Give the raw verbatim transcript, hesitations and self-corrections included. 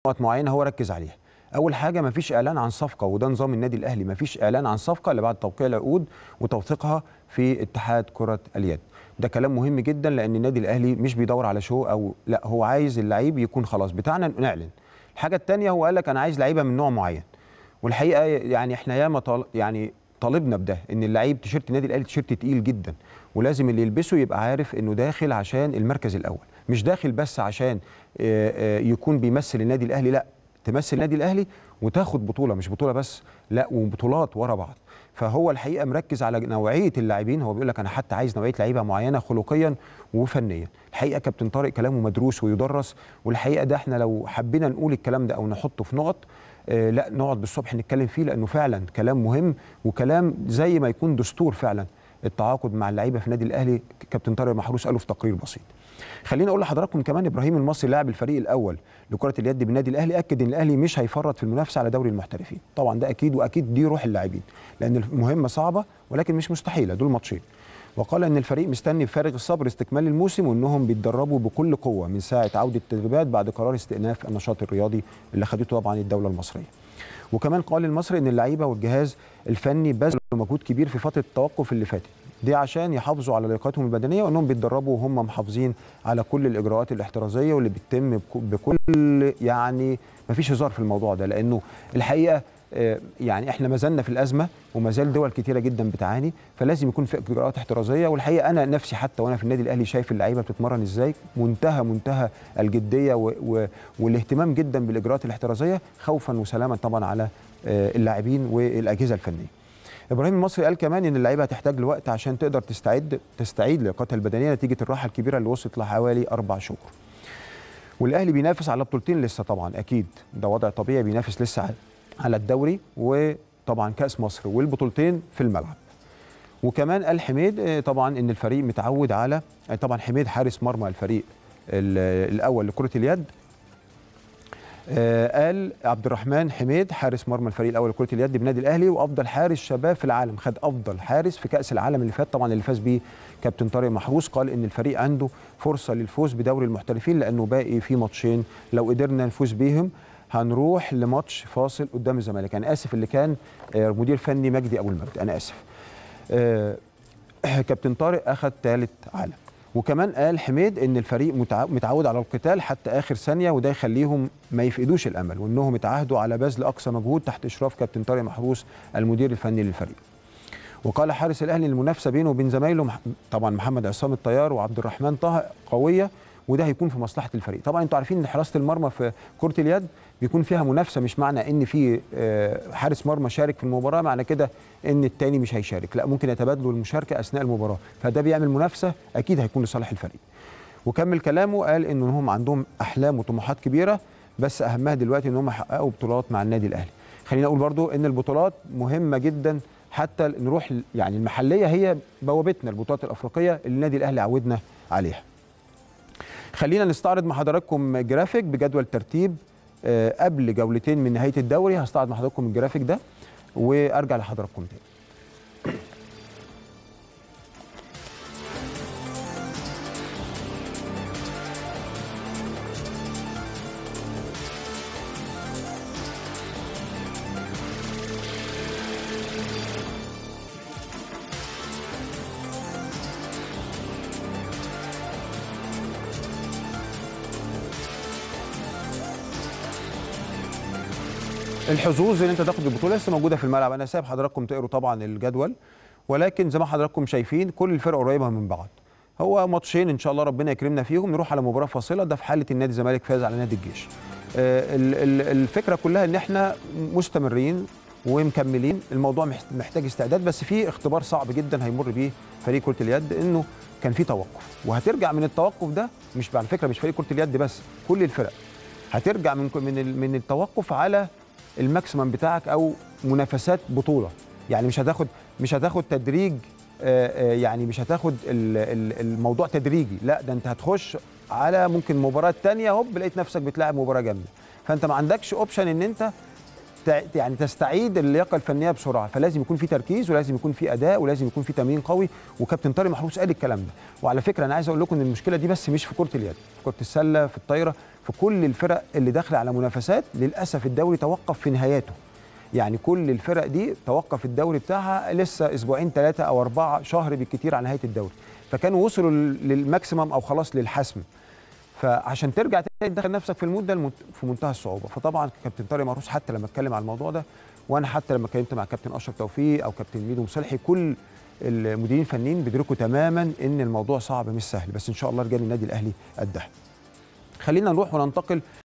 نقط معينه هو ركز عليها. اول حاجه ما فيش اعلان عن صفقه، وده نظام النادي الاهلي، ما فيش اعلان عن صفقه الا بعد توقيع العقود وتوثيقها في اتحاد كره اليد. ده كلام مهم جدا، لان النادي الاهلي مش بيدور على شو او لا، هو عايز اللعيب يكون خلاص بتاعنا نعلن. الحاجه الثانيه هو قال لك انا عايز لعيبه من نوع معين، والحقيقه يعني احنا ياما طال يعني طالبنا بده، ان اللعيب تيشيرت النادي الاهلي تيشيرت تقيل جدا، ولازم اللي يلبسه يبقى عارف انه داخل عشان المركز الاول، مش داخل بس عشان يكون بيمثل النادي الاهلي، لا، تمثل النادي الاهلي وتاخد بطوله، مش بطوله بس، لا، وبطولات ورا بعض. فهو الحقيقه مركز على نوعيه اللاعبين، هو بيقول لك انا حتى عايز نوعيه لعيبه معينه خلقيا وفنيا. الحقيقه كابتن طارق كلامه مدروس ويدرس، والحقيقه ده احنا لو حبينا نقول الكلام ده او نحطه في نقط آه لا نقعد بالصبح نتكلم فيه، لانه فعلا كلام مهم، وكلام زي ما يكون دستور فعلا التعاقد مع اللعيبه في النادي الاهلي. كابتن طارق محروس قاله في تقرير بسيط. خليني اقول لحضراتكم كمان ابراهيم المصري لاعب الفريق الاول لكره اليد بالنادي الاهلي اكد ان الاهلي مش هيفرط في المنافسه على دوري المحترفين. طبعا ده اكيد، واكيد دي روح اللاعبين، لان المهمه صعبه ولكن مش مستحيله، دول ماتشين. وقال ان الفريق مستني بفارغ الصبر استكمال الموسم، وانهم بيتدربوا بكل قوه من ساعه عوده التدريبات بعد قرار استئناف النشاط الرياضي اللي خدته طبعا الدوله المصريه. وكمان قال المصري ان اللعيبه والجهاز الفني بذلوا مجهود كبير في فتره التوقف اللي فاتت دي عشان يحافظوا على لياقتهم البدنيه، وانهم بيتدربوا وهم محافظين على كل الاجراءات الاحترازيه واللي بتتم بكل، يعني ما فيش هزار في الموضوع ده، لانه الحقيقه يعني احنا ما زلنا في الازمه وما زال دول كتيره جدا بتعاني، فلازم يكون في اجراءات احترازيه. والحقيقه انا نفسي حتى وانا في النادي الاهلي شايف اللعيبه بتتمرن ازاي، منتهى منتهى الجديه و و والاهتمام جدا بالاجراءات الاحترازيه، خوفا وسلاما طبعا على اللاعبين والاجهزه الفنيه. ابراهيم المصري قال كمان ان اللعيبه هتحتاج لوقت عشان تقدر تستعد تستعيد لياقتها البدنيه نتيجه الراحه الكبيره اللي وصلت لحوالي اربع شهور. والاهلي بينافس على بطولتين لسه، طبعا اكيد ده وضع طبيعي، بينافس لسه على الدوري وطبعا كاس مصر والبطولتين في الملعب. وكمان قال حميد طبعا ان الفريق متعود على، طبعا حميد حارس مرمى الفريق الاول لكره اليد، قال عبد الرحمن حميد حارس مرمى الفريق الاول لكره اليد بالنادي الاهلي وافضل حارس شباب في العالم، خد افضل حارس في كاس العالم اللي فات طبعا اللي فاز بيه كابتن طارق محروس. قال ان الفريق عنده فرصه للفوز بدوري المحترفين، لانه باقي في ماتشين لو قدرنا نفوز بيهم هنروح لماتش فاصل قدام الزمالك. انا اسف اللي كان مدير فني مجدي ابو المجد، انا اسف. كابتن طارق اخذ ثالث عالم. وكمان قال حميد ان الفريق متعود على القتال حتى اخر ثانيه، وده يخليهم ما يفقدوش الامل، وانهم اتعهدوا على بذل اقصى مجهود تحت اشراف كابتن طارق محروس المدير الفني للفريق. وقال حارس الاهلي المنافسه بينه وبين زمايله طبعا محمد عصام الطيار وعبد الرحمن طه قويه، وده هيكون في مصلحه الفريق. طبعا انتوا عارفين ان حراسه المرمى في كره اليد بيكون فيها منافسه، مش معنى ان في حارس مرمى شارك في المباراه معنى كده ان الثاني مش هيشارك، لا، ممكن يتبادلوا المشاركه اثناء المباراه، فده بيعمل منافسه اكيد هيكون لصالح الفريق. وكمل كلامه قال انهم عندهم احلام وطموحات كبيره، بس اهمها دلوقتي ان هم يحققوا بطولات مع النادي الاهلي. خلينا اقول برضو ان البطولات مهمه جدا، حتى نروح يعني المحليه هي بوابتنا، البطولات الافريقيه اللي النادي الاهلي عودنا عليها. خلينا نستعرض مع حضراتكم جرافيك بجدول ترتيب قبل جولتين من نهايه الدوري. هستعرض مع حضراتكم الجرافيك ده وارجع لحضراتكم تاني. الحظوظ ان انت تاخد البطوله لسه موجوده في الملعب، انا سايب حضراتكم تقروا طبعا الجدول، ولكن زي ما حضراتكم شايفين كل الفرق قريبه من بعض. هو ماتشين ان شاء الله ربنا يكرمنا فيهم نروح على مباراه فاصله، ده في حاله النادي الزمالك فاز على نادي الجيش. الفكره كلها ان احنا مستمرين ومكملين، الموضوع محتاج استعداد، بس في اختبار صعب جدا هيمر بيه فريق كره اليد، انه كان في توقف وهترجع من التوقف ده، مش على فكره مش فريق كره اليد بس، كل الفرق هترجع من من من التوقف على الماكسيمم بتاعك او منافسات بطوله، يعني مش هتاخد مش هتاخد تدريج، يعني مش هتاخد الموضوع تدريجي، لا، ده انت هتخش على ممكن مباراه ثانيه هوب لقيت نفسك بتلاعب مباراه جامده، فانت ما عندكش اوبشن ان انت تستع... يعني تستعيد اللياقه الفنيه بسرعه، فلازم يكون في تركيز ولازم يكون في اداء ولازم يكون في تمرين قوي، وكابتن طارق محروس قال الكلام ده. وعلى فكره انا عايز اقول لكم ان المشكله دي بس مش في كره اليد، في كره السله، في الطايره، في كل الفرق اللي داخله على منافسات. للاسف الدوري توقف في نهاياته، يعني كل الفرق دي توقف الدوري بتاعها لسه اسبوعين ثلاثه او اربعه شهر بالكثير على نهايه الدوري، فكانوا وصلوا للماكسيمم او خلاص للحسم. فعشان ترجع تاني تدخل نفسك في المود ده في منتهى الصعوبه. فطبعا كابتن طارق محروس حتى لما اتكلم على الموضوع ده، وانا حتى لما اتكلمت مع كابتن اشرف توفيق او كابتن ميدو مصلحي، كل المديرين الفنيين بيدركوا تماما ان الموضوع صعب مش سهل، بس ان شاء الله رجال النادي الاهلي قدها. خلينا نروح وننتقل